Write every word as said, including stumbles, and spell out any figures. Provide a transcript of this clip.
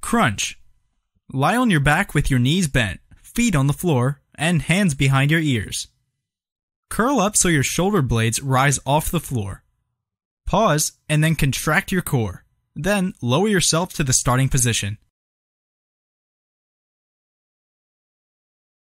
Crunch. Lie on your back with your knees bent, feet on the floor, and hands behind your ears. Curl up so your shoulder blades rise off the floor. Pause and then contract your core. Then lower yourself to the starting position.